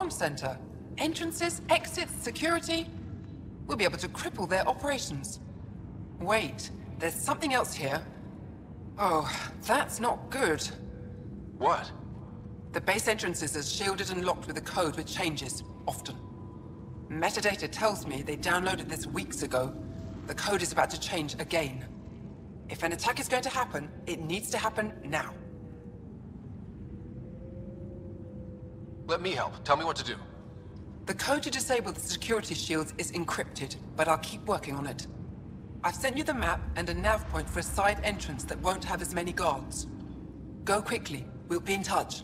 center. Entrances, exits, security. We'll be able to cripple their operations. Wait, there's something else here. Oh, that's not good. What? The base entrances are shielded and locked with a code which changes, often. Metadata tells me they downloaded this weeks ago. The code is about to change again. If an attack is going to happen, it needs to happen now. Let me help. Tell me what to do. The code to disable the security shields is encrypted, but I'll keep working on it. I've sent you the map and a nav point for a side entrance that won't have as many guards. Go quickly. We'll be in touch.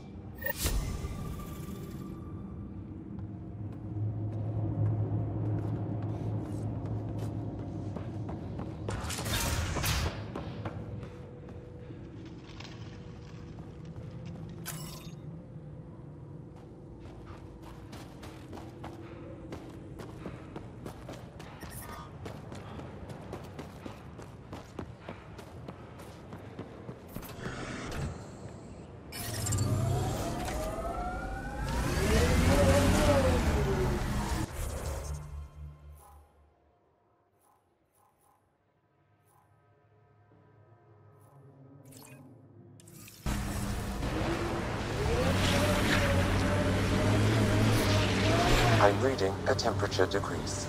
I'm reading a temperature decrease.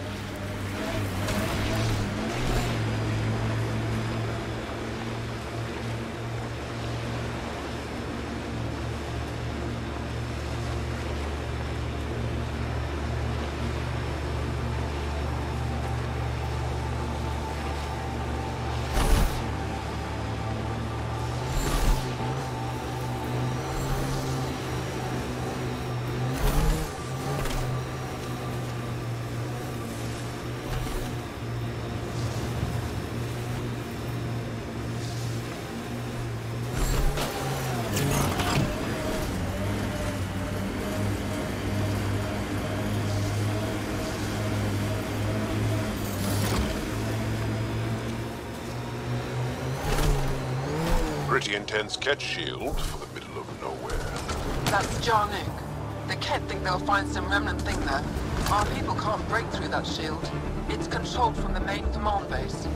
Pretty intense Ket shield for the middle of nowhere. That's Jarnook. The Ket think they'll find some remnant thing there. Our people can't break through that shield. It's controlled from the main command base.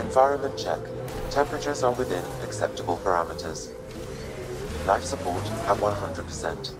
Environment check. Temperatures are within acceptable parameters. Life support at 100%.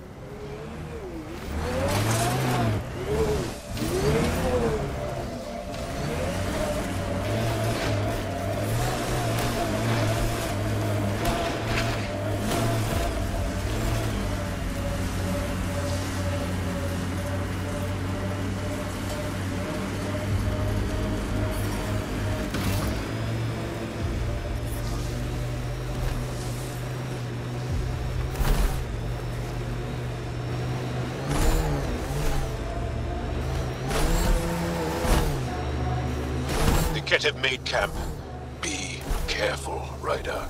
Ket have made camp. Be careful, Ryder.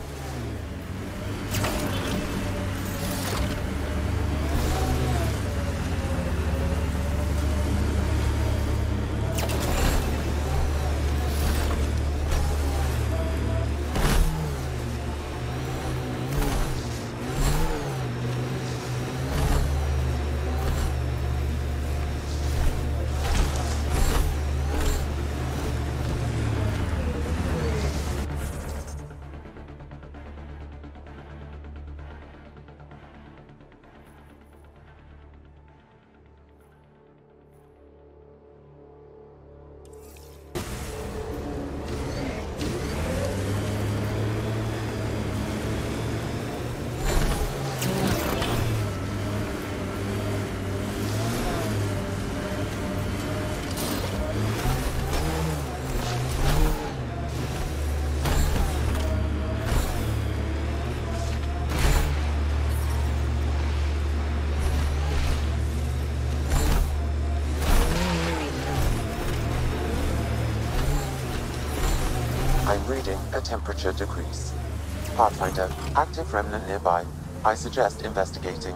I'm reading a temperature decrease. Pathfinder, active remnant nearby. I suggest investigating.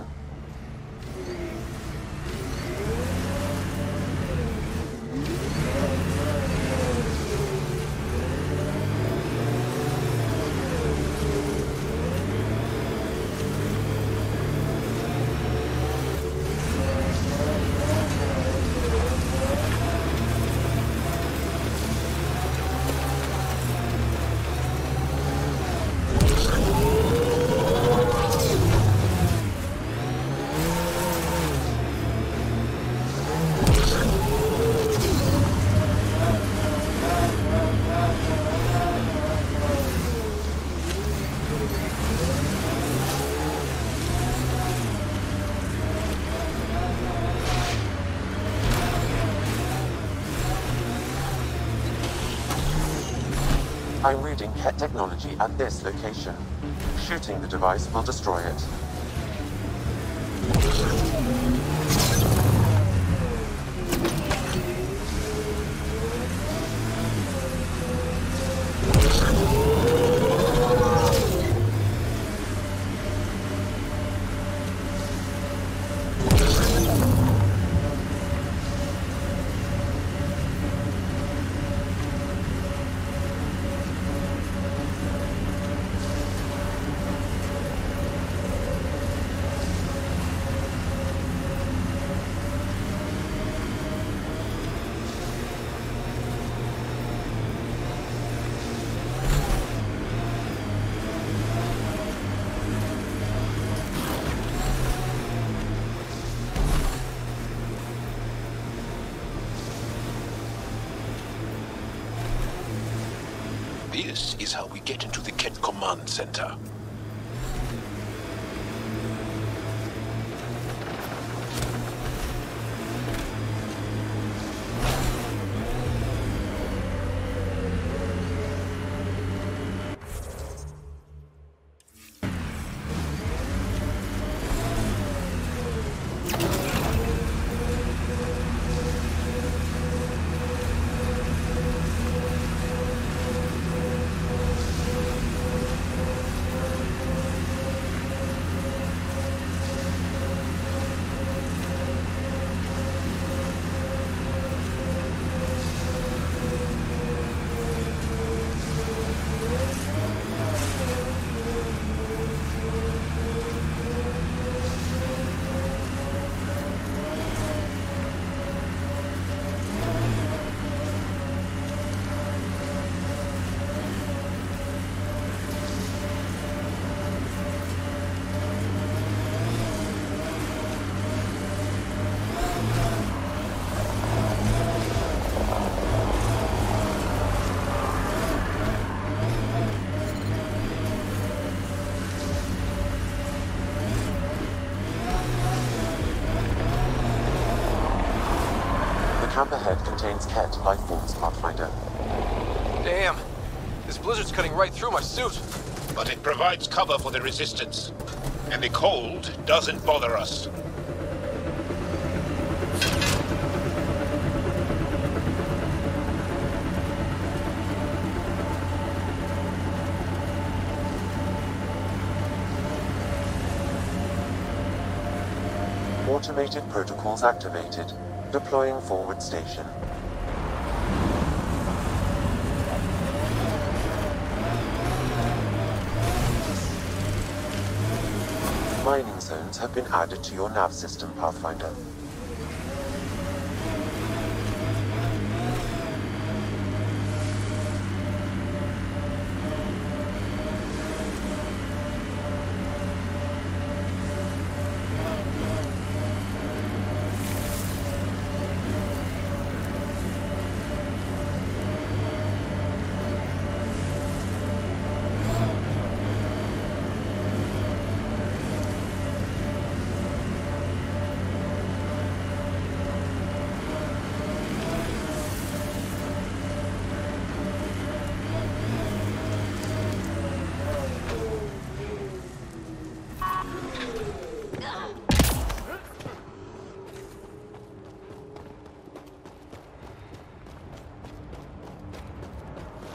I'm reading Ket technology at this location. Shooting the device will destroy it. This is how we get into the Ket Command Center. up ahead contains Ket life forms, Pathfinder. Damn! This blizzard's cutting right through my suit. But it provides cover for the resistance. And the cold doesn't bother us. Automated protocols activated. Deploying forward station. Mining zones have been added to your nav system, Pathfinder.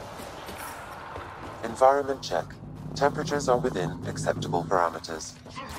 Environment check. Temperatures are within acceptable parameters.